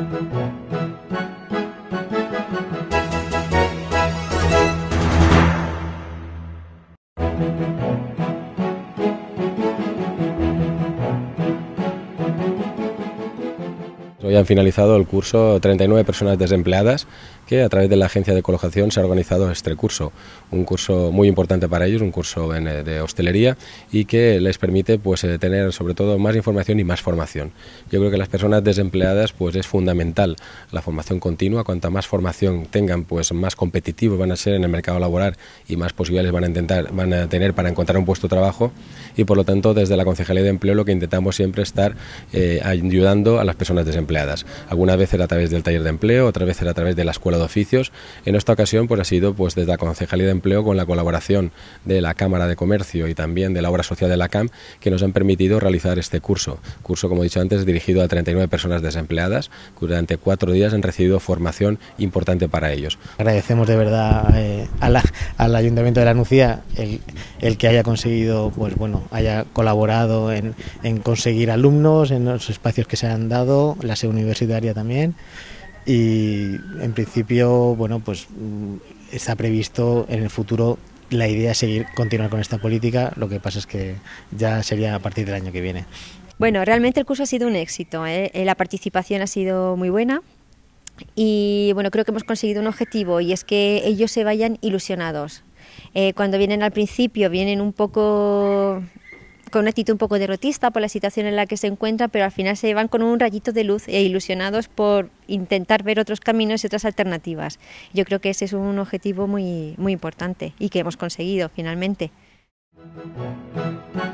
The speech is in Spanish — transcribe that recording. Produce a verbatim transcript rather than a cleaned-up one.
Hoy han finalizado el curso treinta y nueve personas desempleadas que a través de la agencia de colocación se ha organizado este curso, un curso muy importante para ellos, un curso en, de hostelería y que les permite pues tener sobre todo más información y más formación. Yo creo que las personas desempleadas pues es fundamental la formación continua, cuanta más formación tengan pues más competitivos van a ser en el mercado laboral y más posibilidades van a intentar van a tener para encontrar un puesto de trabajo y por lo tanto desde la Concejalía de Empleo lo que intentamos siempre es estar eh, ayudando a las personas desempleadas. Algunas veces a través del taller de empleo, otras veces a través de la escuela de oficios. En esta ocasión pues ha sido pues desde la Concejalía de Empleo con la colaboración de la Cámara de Comercio y también de la obra social de la C A M que nos han permitido realizar este curso. Curso, como he dicho antes, dirigido a treinta y nueve personas desempleadas que durante cuatro días han recibido formación importante para ellos. Agradecemos de verdad eh, a la, al Ayuntamiento de La Nucía el, el que haya conseguido, pues bueno, haya colaborado en, en conseguir alumnos en los espacios que se han dado, la sede universitaria también. Y en principio, bueno, pues está previsto en el futuro la idea es seguir, continuar con esta política, lo que pasa es que ya sería a partir del año que viene. Bueno, realmente el curso ha sido un éxito, ¿eh? La participación ha sido muy buena y bueno, creo que hemos conseguido un objetivo y es que ellos se vayan ilusionados. Eh, cuando vienen al principio vienen un poco con una actitud un poco derrotista por la situación en la que se encuentran, pero al final se van con un rayito de luz e ilusionados por intentar ver otros caminos y otras alternativas. Yo creo que ese es un objetivo muy, muy importante y que hemos conseguido finalmente.